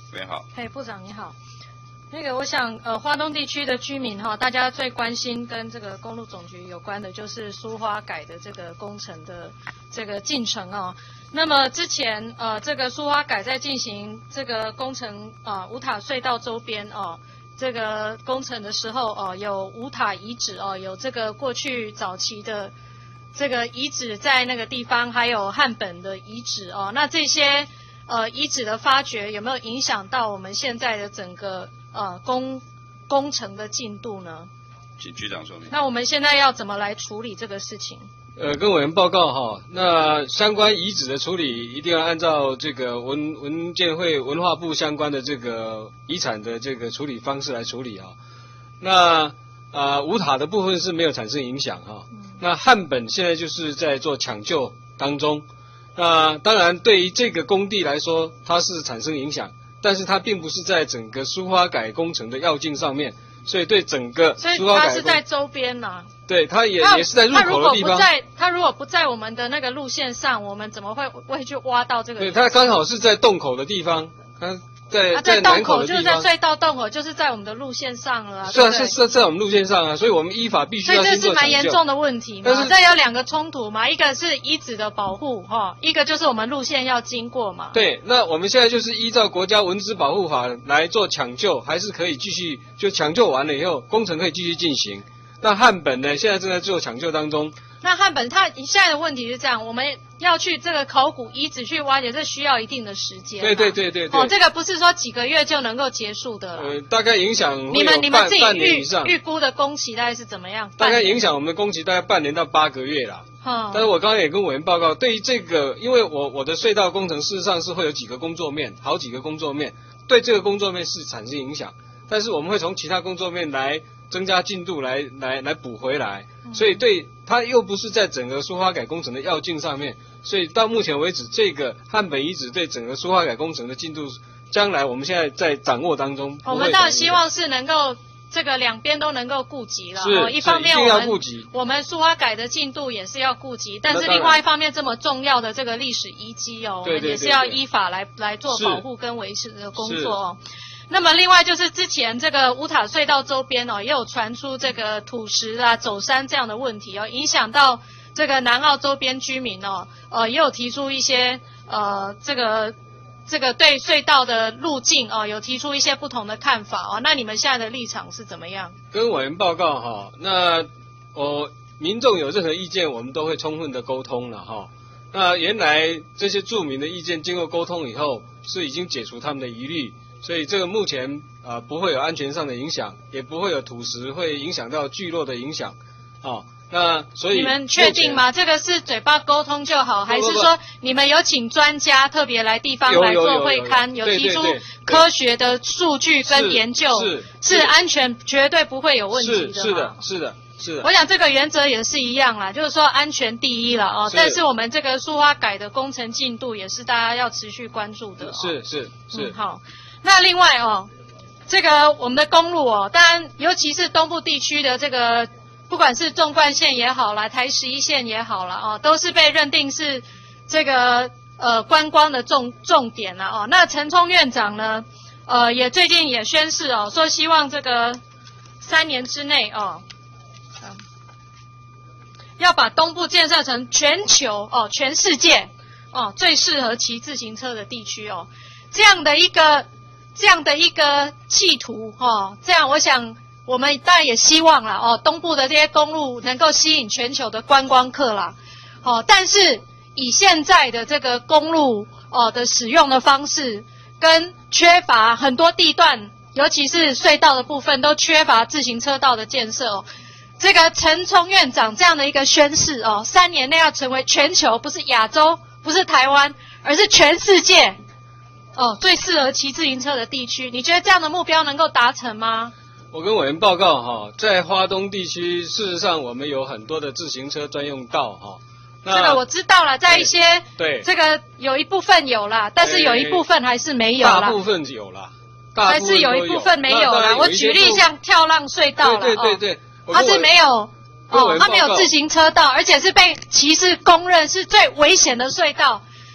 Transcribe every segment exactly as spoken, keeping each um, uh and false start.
这边好。 嘿，部长你好。那个，我想，呃，花东地区的居民哈，大家最关心跟这个公路总局有关的，就是苏花改的这个工程的这个进程哦。那么之前，呃，这个苏花改在进行这个工程啊、呃，五塔隧道周边哦，这个工程的时候哦，有五塔遗址哦，有这个过去早期的这个遗址在那个地方，还有汉本的遗址哦。那这些呃遗址的发掘有没有影响到我们现在的整个？呃，工工程的进度呢？ 请局长说明。 那我们现在要怎么来处理这个事情？ 呃，跟委员报告哈，那相关遗址的处理一定要按照这个文文建会文化部相关的这个遗产的这个处理方式来处理啊。那啊、呃，五塔的部分是没有产生影响哈。嗯、那汉本现在就是在做抢救当中。那当然，对于这个工地来说，它是产生影响。但是它并不是在整个苏花改工程的要径上面，所以对整个苏花改，所以它是在周边呐。 对，它也也是在入口的地方。 它如果不在，它如果不在我们的那个路线上，我们怎么会会去挖到这个？ 对，它刚好是在洞口的地方，它在、 啊、 在南口的地方， 就是在隧道洞口，就是在我们的路线上了、啊。 是啊，是是在我们路线上啊，所以我们依法必须要先做抢救。 所以这是蛮严重的问题嘛。这有两个冲突嘛，一个是遗址的保护哈，一个就是我们路线要经过嘛。 对，那我们现在就是依照国家文资保护法来做抢救，还是可以继续，就抢救完了以后，工程可以继续进行。那汉本呢，现在正在做抢救当中。 那汉本它现在的问题是这样，我们要去这个考古遗址去挖掘，这需要一定的时间。 对对对对对。 哦，这个不是说几个月就能够结束的。 呃，大概影响你们你们自己预预预估的工期大概是怎么样？ 大概影响我们的工期大概半年到八个月啦。嗯。但是我刚刚也跟委员报告，对于这个，因为我我的隧道工程事实上是会有几个工作面，好几个工作面，对这个工作面是产生影响，但是我们会从其他工作面来增加进度来来来补回来，所以对它又不是在整个苏花改工程的要径上面，所以到目前为止，这个汉本遗址对整个苏花改工程的进度，将来我们现在在掌握当中。 我们当然希望是能够这个两边都能够顾及了， 是， 一方面我们我们苏花改的进度也是要顾及，但是另外一方面这么重要的这个历史遗迹哦，我们也是要依法来来做保护跟维持的工作哦。那么另外就是之前这个五塔隧道周边哦，也有传出这个土石啊、走山这样的问题哦，影响到这个南澳周边居民哦，呃，也有提出一些呃这个这个对隧道的路径哦，有提出一些不同的看法哦。那你们现在的立场是怎么样？ 跟委员报告哈，那我民众有任何意见，我们都会充分的沟通了哈。那原来这些住民的意见经过沟通以后，是已经解除他们的疑虑。所以这个目前啊、呃、不会有安全上的影响，也不会有土石会影响到聚落的影响，啊，那所以你们确定吗？这个是嘴巴沟通就好，还是说你们有请专家特别来地方来做会勘，有提出科学的数据跟研究， 是是安全绝对不会有问题的吗？ 是的，是的，是的。 我想这个原则也是一样啦，就是说安全第一了哦。但是我们这个苏花改的工程进度也是大家要持续关注的、哦。 是是是、 嗯。好。那另外哦，这个我们的公路哦，当然尤其是东部地区的这个，不管是纵贯线也好啦，台十一线也好啦，哦，都是被认定是这个呃观光的重重点啦哦。那陈冲院长呢，呃也最近也宣示哦，说希望这个三年之内哦，嗯，要把东部建设成全球哦全世界哦最适合骑自行车的地区哦，这样的一个。这样的一个企图哦，这样我想我们当然也希望啦哦，东部的这些公路能够吸引全球的观光客啦，哦，但是以现在的这个公路哦的使用的方式，跟缺乏很多地段，尤其是隧道的部分都缺乏自行车道的建设哦。这个陈冲院长这样的一个宣示哦，三年内要成为全球，不是亚洲，不是台湾，而是全世界。哦，最适合骑自行车的地区，你觉得这样的目标能够达成吗？ 我跟委员报告哈，在花东地区，事实上我们有很多的自行车专用道哈。 这个我知道了，在一些对这个有一部分有啦，但是有一部分还是没有啦。 大部分有啦， 还是有一部分没有啦。我举例像跳浪隧道啦， 对对对对， 它是没有哦，它没有自行车道，而且是被骑士公认是最危险的隧道。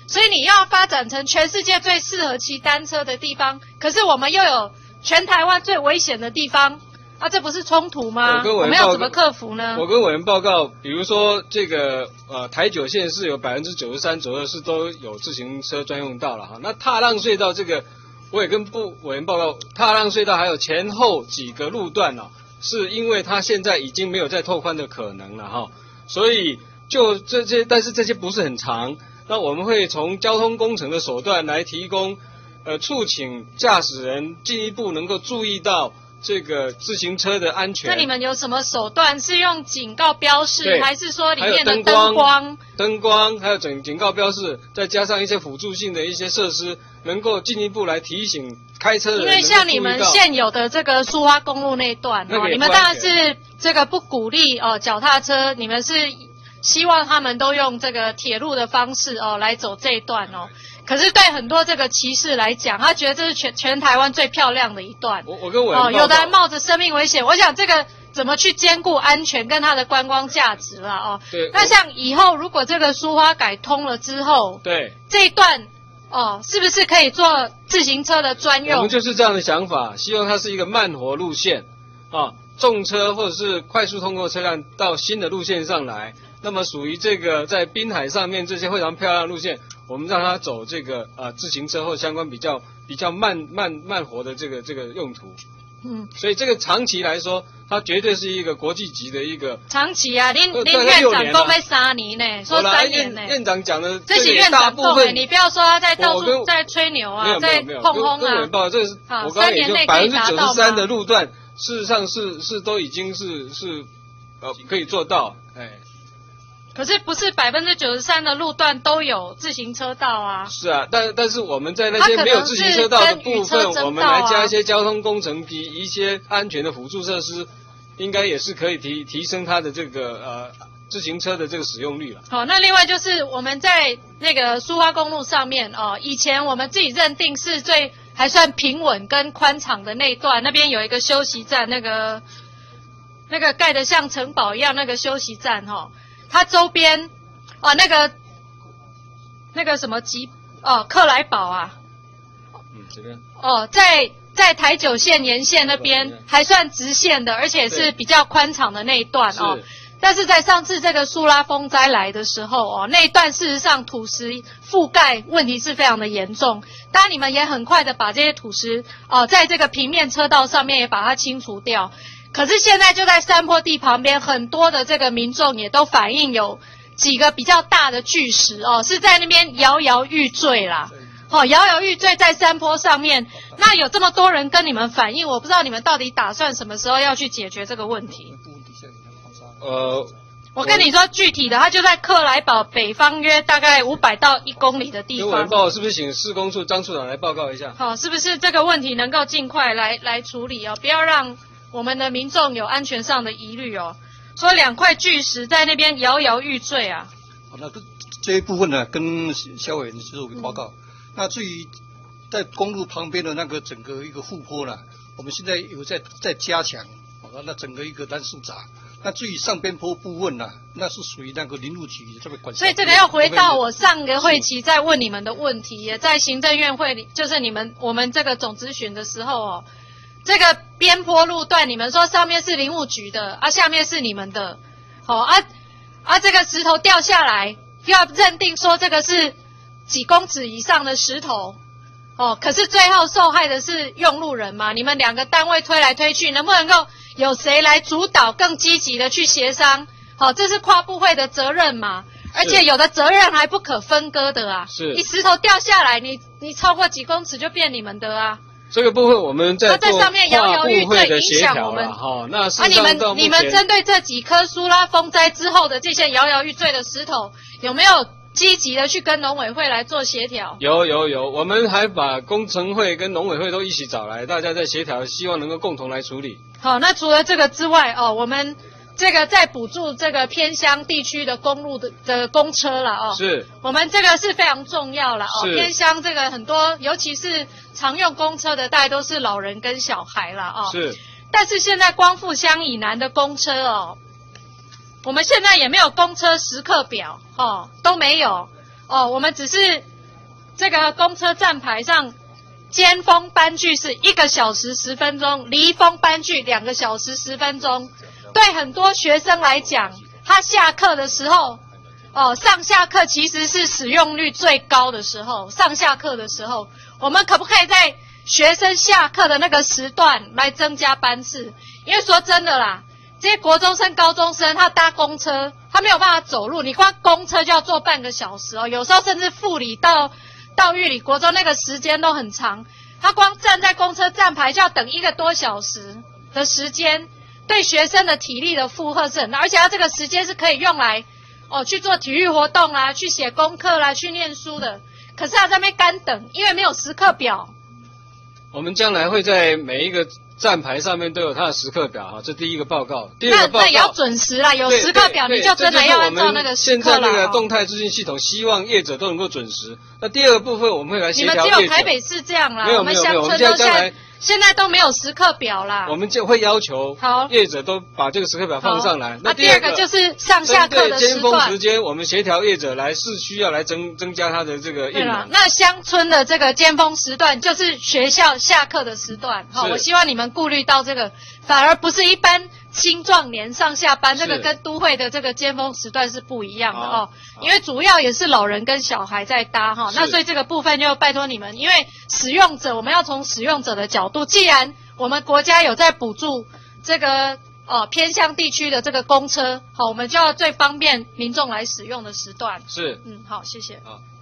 所以你要发展成全世界最适合骑单车的地方，可是我们又有全台湾最危险的地方，啊，这不是冲突吗？我们要怎么克服呢？ 我跟委员报告，比如说这个呃台九线是有百分之九十三左右是都有自行车专用道了哈。那踏浪隧道这个，我也跟部委员报告，踏浪隧道还有前后几个路段哦，是因为它现在已经没有再拓宽的可能了哈，所以就这些，但是这些不是很长，那我们会从交通工程的手段来提供，呃，促请驾驶人进一步能够注意到这个自行车的安全。 那你们有什么手段？是用警告标示，还是说里面的灯光？ 灯光，还有警警告标示，再加上一些辅助性的一些设施，能够进一步来提醒开车的人。 因为像你们现有的这个苏花公路那段， 那哦，你们当然是这个不鼓励哦脚踏车，你们是希望他们都用这个铁路的方式哦来走这一段哦。可是对很多这个骑士来讲，他觉得这是全全台湾最漂亮的一段。 我我跟委员哦，有的人冒着生命危险，我想这个怎么去兼顾安全跟它的观光价值啦？哦， 对。 那像以后如果这个苏花改通了之后， 对这一段哦，是不是可以做自行车的专用？ 我们就是这样的想法，希望它是一个慢活路线啊，重车或者是快速通过车辆到新的路线上来。那么属于这个在滨海上面这些非常漂亮的路线，我们让它走这个呃自行车或相关比较比较慢慢慢活的这个这个用途。嗯，所以这个长期来说，它绝对是一个国际级的一个。 长期啊，您您院长讲要三年呢，说三年呢。 院长讲的， 这是院长讲的，你不要说他在到处在吹牛啊，在碰轰啊。 跟报，这是我刚刚也就百分之九十三的路段，事实上是是都已经是是呃可以做到，哎。 可是不是百分之九十三的路段都有自行车道啊？ 是啊，但但是我们在那些没有自行车道的部分，我们来加一些交通工程及一些安全的辅助设施，应该也是可以提提升它的这个呃自行车的这个使用率了。 好，那另外就是我们在那个苏花公路上面哦，以前我们自己认定是最还算平稳跟宽敞的那一段，那边有一个休息站，那个那个盖得像城堡一样那个休息站哈、哦。它周边，哦，那个那个什么吉哦克莱堡啊， 嗯，这边哦，在在台九线沿线那边还算直线的，而且是比较宽敞的那一段哦。但是在上次这个苏拉风灾来的时候哦，那一段事实上土石覆盖问题是非常的严重。当然你们也很快的把这些土石哦，在这个平面车道上面也把它清除掉。可是现在就在山坡地旁边，很多的这个民众也都反映有几个比较大的巨石哦，是在那边摇摇欲坠啦。哦，摇摇欲坠在山坡上面，那有这么多人跟你们反映，我不知道你们到底打算什么时候要去解决这个问题。 呃， 我跟你说具体的，它就在克莱堡北方约大概五百到一公里的地方。 有人报，是不是请市公处张处长来报告一下？ 好，是不是这个问题能够尽快来来处理哦，不要让我们的民众有安全上的疑虑哦，说两块巨石在那边摇摇欲坠啊。 好，那这一部分呢，跟肖委员做个报告。嗯、那至于在公路旁边的那个整个一个护坡呢，我们现在有在在加强，好，那整个一个单数闸。那至于上边坡部分呢，那是属于那个林务局这边管辖。 所以这个要回到我上个会期在问你们的问题，也在行政院会里，就是你们我们这个总咨询的时候哦。这个边坡路段，你们说上面是林务局的，啊，下面是你们的，好、哦、啊啊，这个石头掉下来，要认定说这个是几公尺以上的石头，哦，可是最后受害的是用路人嘛？你们两个单位推来推去，能不能够有谁来主导，更积极的去协商？好、哦，这是跨部会的责任嘛？而且有的责任还不可分割的啊！ 是， 你石头掉下来，你你超过几公尺就变你们的啊！ 这个部分我们在做跨部会的协调了哈。那啊，你们你们针对这几颗苏拉风灾之后的这些摇摇欲坠的石头，有没有积极的去跟农委会来做协调？ 有有有，我们还把工程会跟农委会都一起找来，大家在协调，希望能够共同来处理。 好，那除了这个之外哦，我们这个在补助这个偏乡地区的公路的的公车了哦， 是我们这个是非常重要了哦。偏乡这个很多，尤其是常用公车的，大概都是老人跟小孩了哦。 是， 但是现在光复乡以南的公车哦，我们现在也没有公车时刻表哦，都没有哦，我们只是这个公车站牌上，尖峰班距是一个小时十分钟，离峰班距两个小时十分钟。对很多学生来讲，他下课的时候，哦，上下课其实是使用率最高的时候。上下课的时候，我们可不可以在学生下课的那个时段来增加班次？因为说真的啦，这些国中生、高中生他搭公车，他没有办法走路，你光公车就要坐半个小时哦，有时候甚至富里到到玉里国中那个时间都很长，他光站在公车站牌就要等一个多小时的时间。对学生的体力的负荷是很大，而且他这个时间是可以用来哦去做体育活动啦，去写功课啦，去念书的。可是他在那边干等，因为没有时刻表。 我们将来会在每一个站牌上面都有它的时刻表哈，这第一个报告。第二个报告， 那那也要准时啦，有时刻表你就真的要按照那个时刻啦。 现在那个动态资讯系统，希望业者都能够准时。那第二个部分，我们会来协调业者。 你们只有台北市这样啦， 没有我们乡村都现在现在都没有时刻表啦。 我们就会要求好业者都把这个时刻表放上来。 那第二个就是上下课的时段。 尖峰时间，我们协调业者来市区要来增增加它的这个运量。 那乡村的这个尖峰时段就是学校下课的时段。好，我希望你们顾虑到这个，反而不是一般青壮年上下班，这个跟都会的这个尖峰时段是不一样的哦。因为主要也是老人跟小孩在搭哈，那所以这个部分就拜托你们，因为使用者我们要从使用者的角度，既然我们国家有在补助这个呃偏乡地区的这个公车，好，我们就要最方便民众来使用的时段。 是， 嗯，好，谢谢。 好。